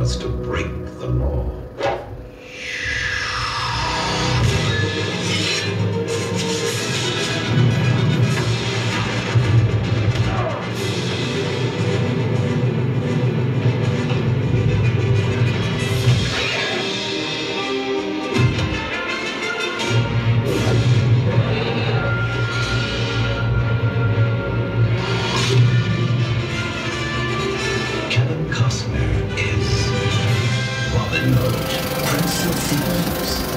was to break the law. Kevin Costner is Robin Hood, Prince of Thieves.